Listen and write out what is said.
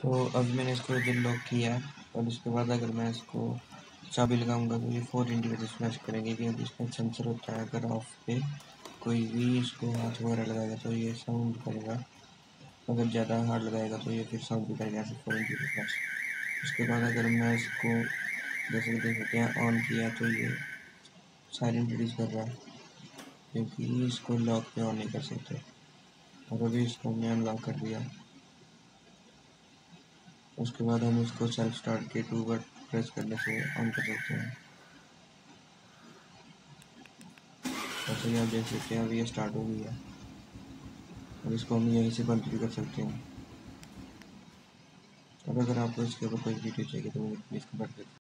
तो अभी मैंने इसको इधर लॉक किया और उसके बाद अगर मैं इसको चाबी लगाऊंगा तो ये 4 इंडिकेटर्स फ्लैश करेंगे, क्योंकि इसमें सेंसर होता है। अगर ऑफ पे कोई भी इसको हाथ वगैरह लगाएगा तो ये साउंड करेगा, अगर ज़्यादा हार्ड लगाएगा तो ये फिर साउंड भी करेगा, ऐसे 4 इंडिकेटर फ्लैश। उसके बाद अगर मैं इसको जैसे देख सकते हैं ऑन किया तो ये साइलेंट रिलीज कर रहा है, क्योंकि इसको लॉक पे ऑन नहीं कर सकते। और अभी इसको हमने अनलॉक कर दिया। उसके बाद हम इसको सेल्फ स्टार्ट के 2 बार प्रेस करने से ऑन कर सकते हैं। जैसे कि आप देख सकते हैं अभी ये स्टार्ट हो गई है। और इसको हम यहीं से बंद भी कर सकते हैं। और अगर आपको इसके ऊपर कोई वीडियो चाहिए तो मुझे प्लीज़ कमेंट करें।